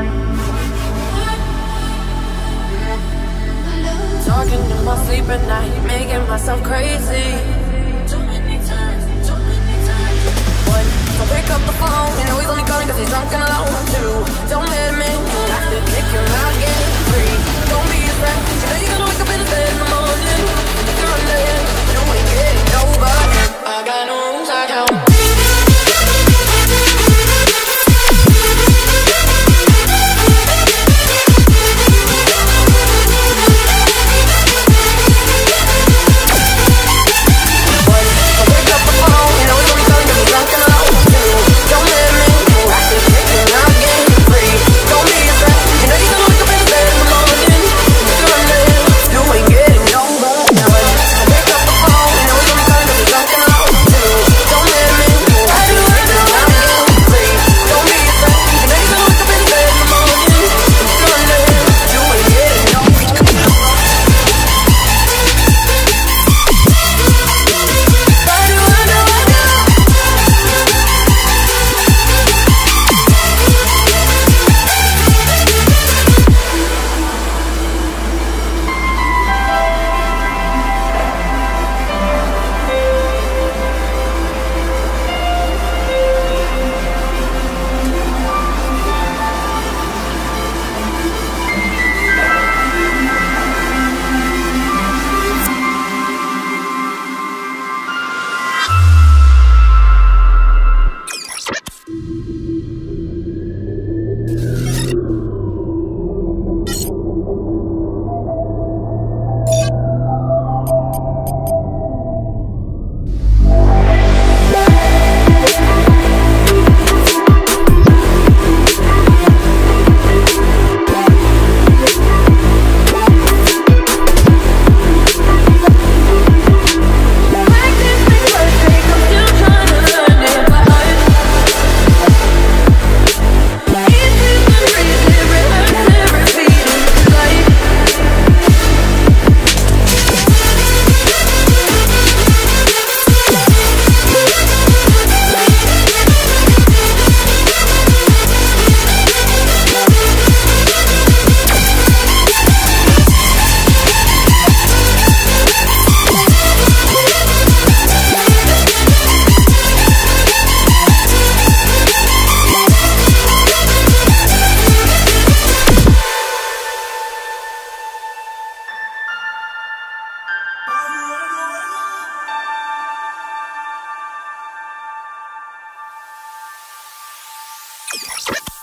Talking in my sleep at night, making myself crazy. Too many times. One, so pick up the phone, you know he's only calling 'cause he's drunk and alone. Two, don't let him in, you have to kick him out again. Three, don't be his friend, you know you're gonna wake up in his bed in the morning. If you're under him, you ain't getting over him. I got no rules, I count. You